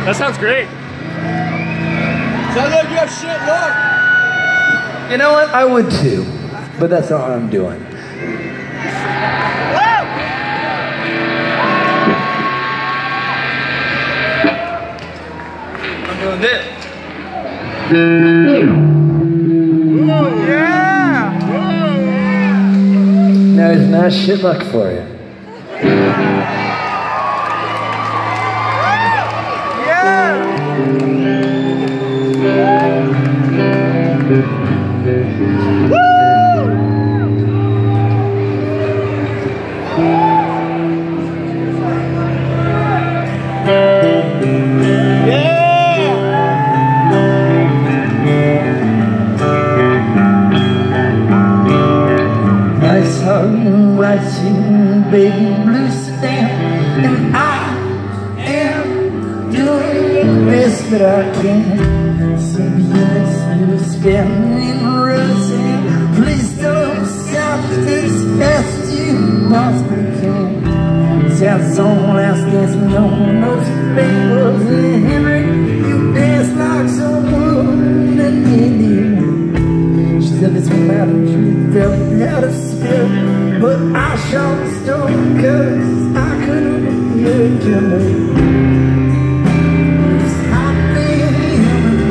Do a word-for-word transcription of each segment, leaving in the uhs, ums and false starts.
That sounds great. Sounds like you have shit luck. You know what? I would too, but that's not what I'm doing. I'm doing this. Yeah! Now isn't that shit luck for you? Nice hug and white suit, baby blue Sedan, and I am doing the best that I can. So be honest, you standing rosy. Please don't sound as fast as you possibly can. Sad song, last dance, no one knows your name was Henry. You dance like someone in India. She said this one out of truth, felt out of spirit, but I shot the stone cause I couldn't hear it coming. It's hot baby,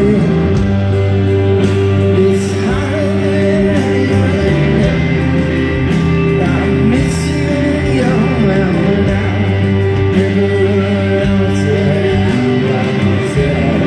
it's hot baby. I miss you when you're around now. Never else by myself.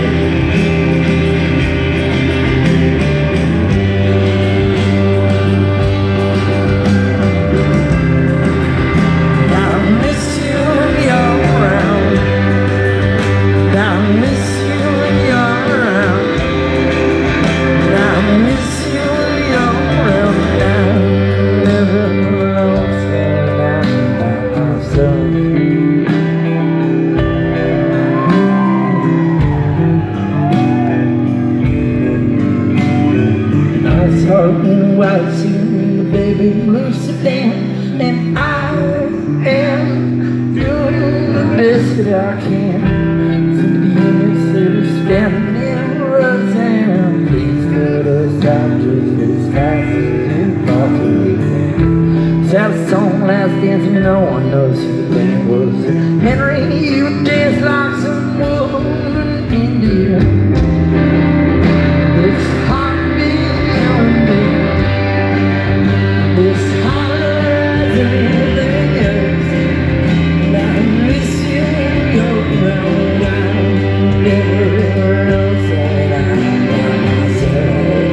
In white suit, baby blue Sedan, and I am doing the best that I can. To be honest, they're standing in Roseanne. Please put us out just as fast as you possibly can. Sad song, last dance, no one knows who the band was. Henry, you dance like some woman in India. It's hot. It's hotter than anything else, and I miss you when you're around. Never else that I'm by myself.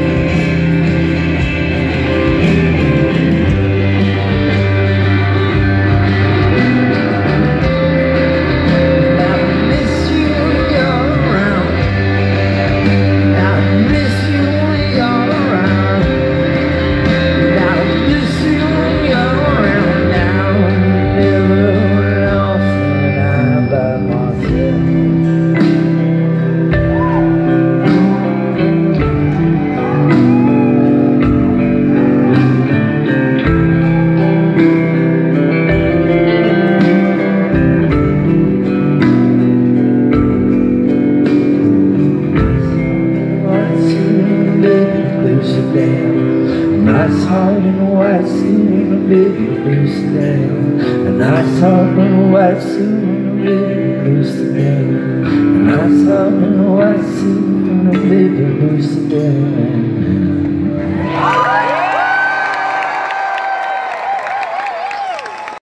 I miss you when you're around. I miss you when you're around. Nice heart and white suit, baby blue Sedan. A nice heart and white suit, baby blue Sedan. A nice heart and white suit, baby blue Sedan.